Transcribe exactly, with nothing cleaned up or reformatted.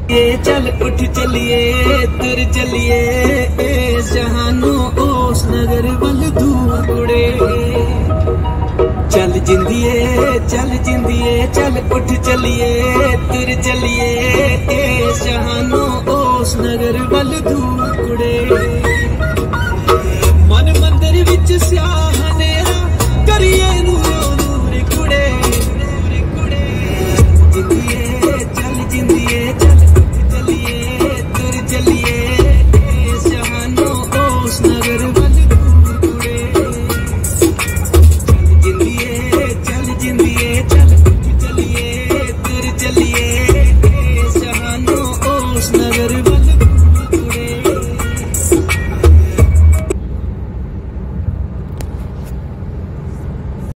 ये चल उठ चलिए तुर चलिए जहानो ओस नगर वल दूर उड़े। चल जिंदिए चल जिंदिए चल उठ चलिए तुर चलिए जहानो ओस नगर वल दूर